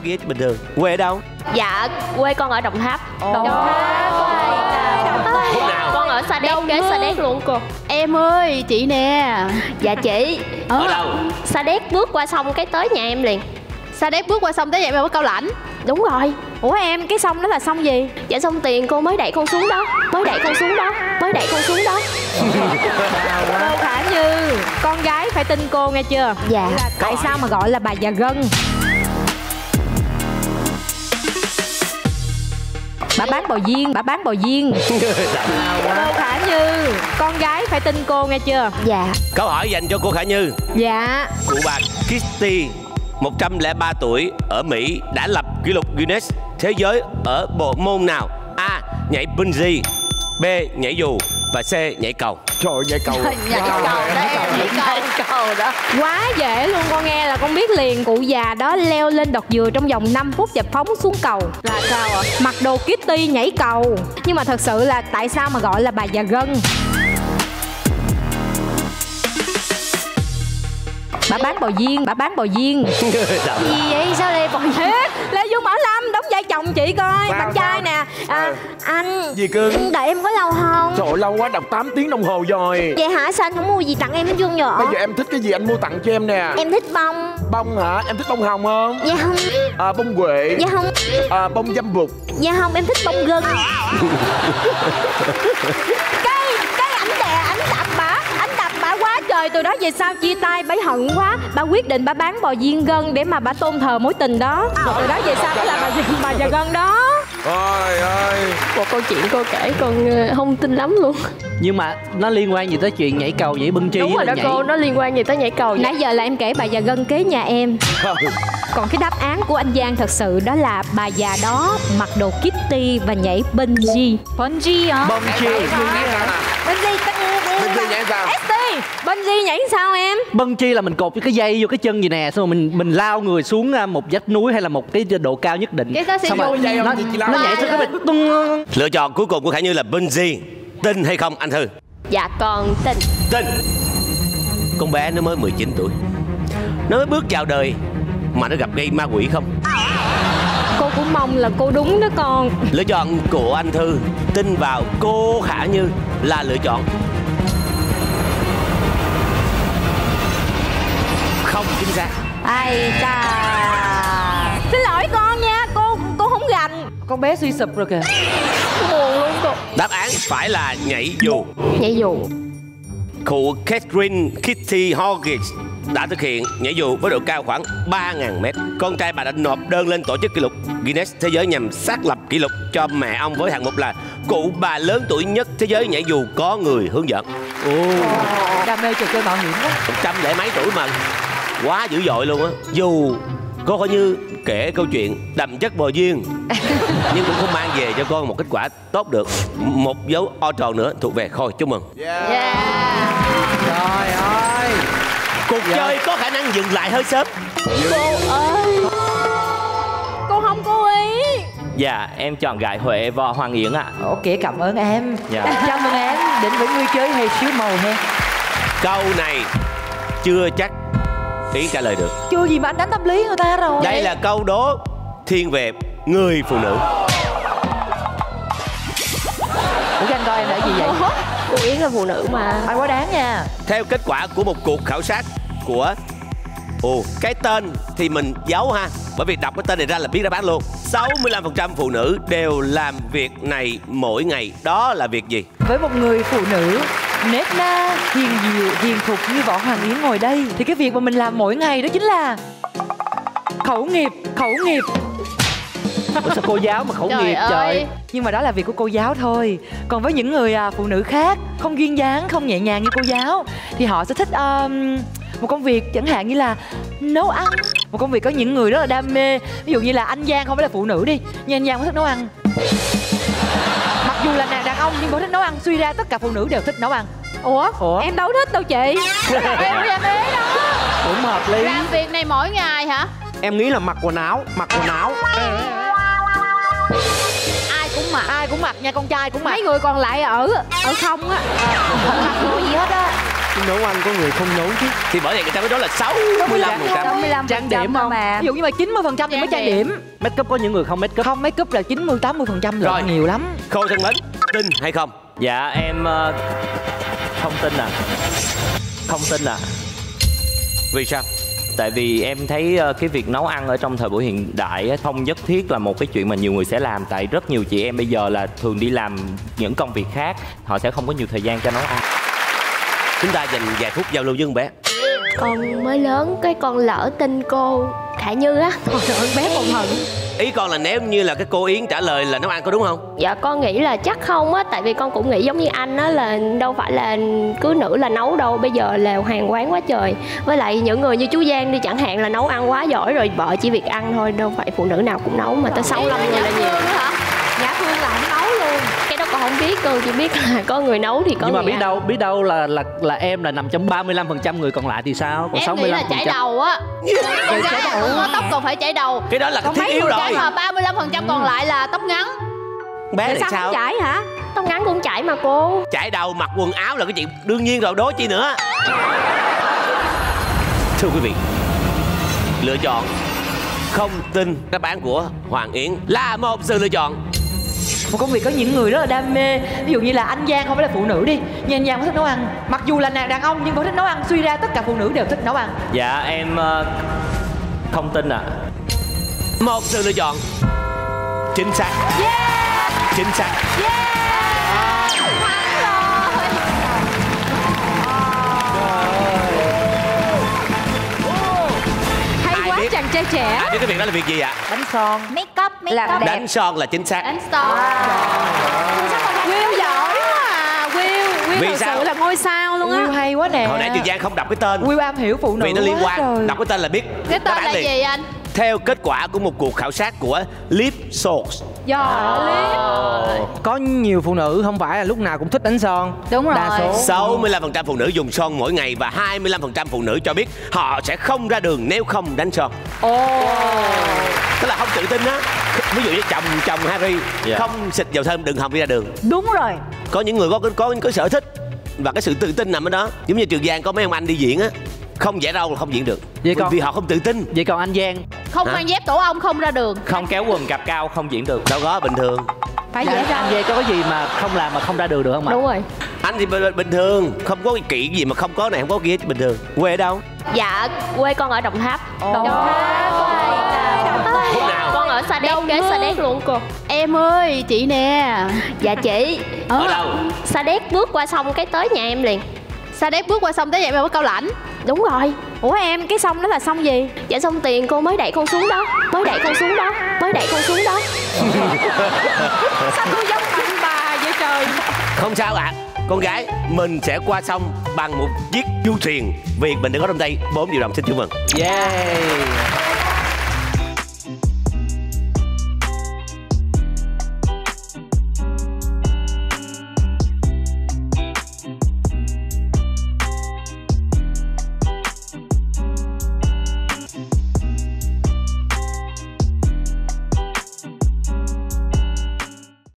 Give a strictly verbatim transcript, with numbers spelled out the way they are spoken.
kia bình thường. Quê ở đâu? Dạ quê con ở Đồng Tháp. Đồng Tháp. Lúc nào? Con ở Sa Đéc, kế Sa Đéc luôn cô. Em ơi, chị nè. Dạ chị. Ở ờ. đâu? Sa Đéc bước qua sông cái tới nhà em liền. Sa Đéc bước qua sông tới nhà em ở Cao Lãnh. Đúng rồi. Ủa em, cái sông đó là sông gì? Dạ sông Tiền, cô mới đẩy con xuống đó. Mới đẩy con xuống đó. Mới đẩy con xuống đó. Cô Khả Như, con gái phải tin cô nghe chưa? Dạ. Tại sao mà gọi là bà già gân? Bà bán bò viên, bà bán bò viên. Cô Khả Như, con gái phải tin cô nghe chưa? Dạ. Câu hỏi dành cho cô Khả Như. Dạ. Cụ bà Christie, một trăm lẻ ba tuổi, ở Mỹ đã lập kỷ lục Guinness thế giới ở bộ môn nào? A. Nhảy bungee, B. Nhảy dù và C. Nhảy cầu. Trời ơi, nhảy cầu. Nhảy cầu đó em, nhảy cầu đó. Quá dễ luôn, con nghe là con biết liền. Cụ già đó leo lên đọt dừa trong vòng năm phút và phóng xuống cầu. Là sao ạ? Mặc đồ Kitty nhảy cầu. Nhưng mà thật sự là tại sao mà gọi là bà già gân? Bà bán bò viên, bà bán bò viên. Gì vậy? Sao đây bò viên? Lê Du Bảo Lâm đóng vai chồng chị coi. Bạn trai nè. À, anh. Gì cưng? Đợi em có lâu không? Trời ơi, lâu quá, đọc tám tiếng đồng hồ rồi. Vậy hả? Sao anh không mua gì tặng em hết trơn vậy? Bây giờ em thích cái gì anh mua tặng cho em nè. Em thích bông. Bông hả? Em thích bông hồng không? Dạ không. À, bông huệ. Dạ không. À, bông dâm bụt. Dạ không, em thích bông gân. Cái, cái ảnh đè, ảnh đập bả. Ảnh đập bả quá trời. Từ đó về sau chia tay, bấy hận quá. Bà quyết định bà bán bò viên gân để mà bà tôn thờ mối tình đó. Rồi từ đó về sau đó là bà, bà già gân đó. Ôi ơi. Một câu chuyện cô kể con không tin lắm luôn. Nhưng mà nó liên quan gì tới chuyện nhảy cầu, nhảy bungee? Đúng rồi đó nhảy... cô, nó liên quan gì tới nhảy cầu vậy? Nãy giờ là em kể bà già gân kế nhà em. Còn cái đáp án của anh Giang thật sự đó là bà già đó mặc đồ Kitty và nhảy bungee. Bungee hả? Bungee. Bungee Bungee nhảy sao? ét tê, bungee nhảy sao em? Bungee là mình cột cái dây vô cái chân gì nè, xong rồi mình mình lao người xuống một vách núi hay là một cái độ cao nhất định. Cái đó sẽ xong rồi dây nó, nó, nó nhảy xuống cái mình tung. Lựa chọn cuối cùng của Khả Như là bungee. Tin hay không anh Thư? Dạ con tin. Tin. Con bé nó mới mười chín tuổi, nó mới bước vào đời mà nó gặp gây ma quỷ không? Cô cũng mong là cô đúng đó con. Lựa chọn của anh Thư tin vào cô Khả Như là lựa chọn không chính xác. Ai ta. Xin lỗi con nha, cô cô không gành. Con bé suy sụp rồi kìa. Buồn luôn cô. Đáp án phải là nhảy dù. Nhảy dù. Cụ Catherine Kitty Hawkins đã thực hiện nhảy dù với độ cao khoảng ba nghìn mét. Con trai bà đã nộp đơn lên tổ chức kỷ lục Guinness thế giới nhằm xác lập kỷ lục cho mẹ ông với hạng mục là cụ bà lớn tuổi nhất thế giới nhảy dù có người hướng dẫn. Ồ. Đam mê trò chơi mạo hiểm quá. Một trăm lẻ mấy tuổi mà quá dữ dội luôn á. Dù cô coi như kể câu chuyện đậm chất bò duyên nhưng cũng không mang về cho con một kết quả tốt được. Một dấu o tròn nữa thuộc về Khôi. Chúc mừng. Yeah. Yeah. Trời ơi. Cuộc Dạ. chơi có khả năng dừng lại hơi sớm. Cô ơi, cô không cố ý. Dạ, em chọn gái Huệ và Hoàng Yến ạ. Ok, cảm ơn em. Dạ. Chào mừng em đến với người chơi hay xíu màu ha. Câu này chưa chắc Yến trả lời được. Chưa gì mà anh đánh tâm lý người ta rồi. Đây là câu đố thiên về người phụ nữ. Ủa anh coi em đã gì vậy? Cô Yến là phụ nữ mà. Ai quá đáng nha. Theo kết quả của một cuộc khảo sát của Ồ, cái tên thì mình giấu ha, bởi vì đọc cái tên này ra là biết đáp án luôn. sáu mươi lăm phần trăm phụ nữ đều làm việc này mỗi ngày. Đó là việc gì? Với một người phụ nữ nết na, hiền diệu, hiền thục như Võ Hoàng Yến ngồi đây thì cái việc mà mình làm mỗi ngày đó chính là khẩu nghiệp, khẩu nghiệp. Ủa sao cô giáo mà khẩu Trời nghiệp ơi. trời. Nhưng mà đó là việc của cô giáo thôi. Còn với những người à, phụ nữ khác, không duyên dáng, không nhẹ nhàng như cô giáo thì họ sẽ thích um, một công việc chẳng hạn như là nấu ăn. Một công việc có những người rất là đam mê. Ví dụ như là anh Giang không phải là phụ nữ đi, nhưng anh Giang cũng thích nấu ăn. Mặc dù là nàng đàn ông nhưng vẫn thích nấu ăn. Suy ra tất cả phụ nữ đều thích nấu ăn. Ủa? Ủa? Em đâu thích đâu chị. Em em ế đó. Cũng hợp lý. Làm việc này mỗi ngày hả? Em nghĩ là mặc quần áo, mặc quần áo. Ai cũng mặc. Ai cũng mặc nha, con trai cũng mặc. Mấy người còn lại ở ở không á. Không mặc đồ gì hết á. Nấu ăn có người không nấu chứ. Thì bởi vậy người ta mới nói là sáu mươi lăm phần trăm. sáu mươi lăm Trang điểm không? mà. Ví dụ như mà chín mươi phần trăm thì mới trang điểm. Make up có những người không make up. Không, make up là chín mươi tám mươi phần trăm Rồi. là nhiều lắm. Khôi thân mến, tin hay không? Dạ em ờ, không tin à. Không tin à. Vì sao? Tại vì em thấy ờ, cái việc nấu ăn ở trong thời buổi hiện đại á, không nhất thiết là một cái chuyện mà nhiều người sẽ làm. Tại rất nhiều chị em bây giờ là thường đi làm những công việc khác, họ sẽ không có nhiều thời gian cho nấu ăn. Chúng ta dành vài phút giao lưu với con bé. Con mới lớn cái con lỡ tin cô Khả Như á. Trời ơi, bé còn hận. Ý con là nếu như là cái cô Yến trả lời là nấu ăn có đúng không? Dạ con nghĩ là chắc không á. Tại vì con cũng nghĩ giống như anh á, là đâu phải là cứ nữ là nấu đâu. Bây giờ là hàng quán quá trời. Với lại những người như chú Giang đi chẳng hạn là nấu ăn quá giỏi rồi, vợ chỉ việc ăn thôi. Đâu phải phụ nữ nào cũng nấu mà tới sáu mươi lăm người là nhiều. Nhã Phương là không nấu luôn. Cái đó con không biết, con chỉ biết là có người nấu thì có Nhưng mà người biết ăn. đâu biết đâu là là là em là nằm trong ba mươi lăm phần trăm người còn lại thì sao? Còn Em sáu nghĩ mươi là lăm phần chảy trăm. đầu á. Con chảy gái đầu. không tóc còn phải chảy đầu. Cái đó là cái thiết yếu rồi. Cái mà ba mươi lăm phần trăm còn lại là tóc ngắn. Bé Tại này sao sao? không chảy hả? Tóc ngắn cũng chảy mà cô. Chải đầu mặc quần áo là cái chuyện đương nhiên rồi, đố chi nữa. Thưa quý vị, lựa chọn không tin đáp án của Hoàng Yến là một sự lựa chọn. Một công việc có những người rất là đam mê. Ví dụ như là anh Giang không phải là phụ nữ đi, nhưng anh Giang vẫn thích nấu ăn. Mặc dù là nàng đàn ông nhưng vẫn thích nấu ăn. Suy ra tất cả phụ nữ đều thích nấu ăn. Dạ em ờ, không tin à. Một sự lựa chọn chính xác. Chính xác. Hay Ai quá biết? chàng trai trẻ. Ai biết cái việc đó là việc gì ạ? Đánh son. Make up, make Làm up. đẹp. Đánh son là chính xác. Đánh star. Will giỏi quá à. Will, Will Vì thật sao? sự là ngôi sao luôn Will á. hay quá nè. Hồi nãy Trường Giang không đọc cái tên Will am hiểu phụ nữ vì nó liên quá quan. trời. Đọc cái tên là biết Cái đáp tên án là liền. gì anh? Theo kết quả của một cuộc khảo sát của Ipsos. Có nhiều phụ nữ không phải là lúc nào cũng thích đánh son. Đúng rồi. Đa số sáu mươi lăm phần trăm phụ nữ dùng son mỗi ngày và hai mươi lăm phần trăm phụ nữ cho biết họ sẽ không ra đường nếu không đánh son. Tức là không tự tin á. Ví dụ như chồng chồng Harry Dạ. không xịt dầu thơm đừng hòng đi ra đường. Đúng rồi. Có những người có có có sở thích và cái sự tự tin nằm ở đó. Giống như Trường Giang có mấy ông anh đi diễn á, không vẽ râu là không diễn được. Vậy còn- Vì họ không tự tin. Vậy còn anh Giang? Không Hả? mang dép tổ ong không ra đường. Không kéo quần cạp cao không diễn được. Đâu có, bình thường. Phải Dạ, dễ anh ra. Giang có cái gì mà không làm mà không ra đường được không ạ? Đúng rồi. Anh thì bình, bình thường, không có cái kỹ gì mà không có này không có kia, bình thường. Quê ở đâu? Dạ quê con ở Đồng Tháp. Đồng Tháp. Lúc nào? Con ở Sa Đéc, kế Sa Đéc luôn cô. Em ơi, chị nè. Dạ chị. Ở đâu? Sa Đéc bước qua sông cái tới nhà em liền. Sa Đéc bước qua sông tới vậy em ở Cao Lãnh. Đúng rồi. Ủa em, cái sông đó là sông gì? Dạ xong tiền cô mới đẩy con xuống đó. Mới đẩy con xuống đó. Mới đẩy con xuống đó. Sao tôi giống mạnh bà vậy trời? Không sao ạ. Con gái, mình sẽ qua sông bằng một chiếc du thuyền. Việc mình đã có trong tay bốn triệu đồng, xin chúc mừng. Yeah.